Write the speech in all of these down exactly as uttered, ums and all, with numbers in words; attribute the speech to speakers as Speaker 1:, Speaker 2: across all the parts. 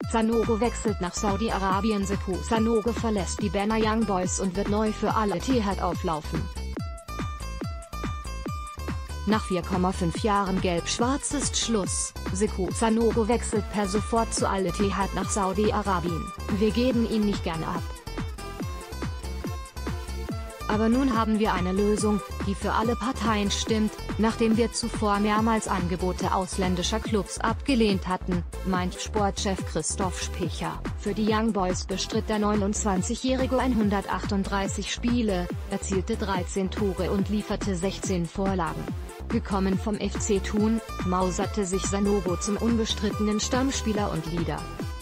Speaker 1: Sanogo wechselt nach Saudi-Arabien. Sekou Sanogo verlässt die Berner Young Boys und wird neu für Al-Ittihad auflaufen. Nach vier Komma fünf Jahren Gelb-Schwarz ist Schluss. Sekou Sanogo wechselt per sofort zu Al-Ittihad nach Saudi-Arabien. Wir geben ihn nicht gerne ab. Aber nun haben wir eine Lösung, die für alle Parteien stimmt, nachdem wir zuvor mehrmals Angebote ausländischer Clubs abgelehnt hatten, meint Sportchef Christoph Spicher. Für die Young Boys bestritt der neunundzwanzigjährige hundertachtunddreißig Spiele, erzielte dreizehn Tore und lieferte sechzehn Vorlagen. Gekommen vom F C Thun, mauserte sich Sanogo zum unbestrittenen Stammspieler und Leader.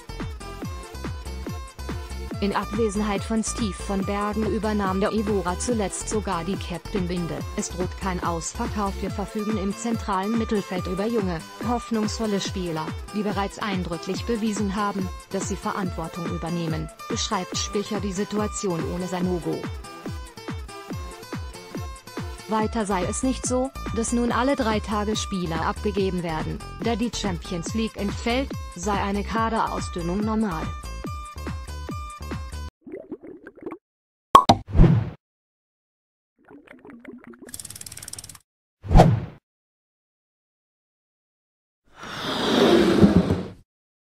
Speaker 1: In Abwesenheit von Steve von Bergen übernahm der Ivora zuletzt sogar die Captain-Binde. Es droht kein Ausverkauf, wir verfügen im zentralen Mittelfeld über junge, hoffnungsvolle Spieler, die bereits eindrücklich bewiesen haben, dass sie Verantwortung übernehmen, beschreibt Spicher die Situation ohne Sanogo. Weiter sei es nicht so, dass nun alle drei Tage Spieler abgegeben werden, da die Champions League entfällt, sei eine Kaderausdünnung normal.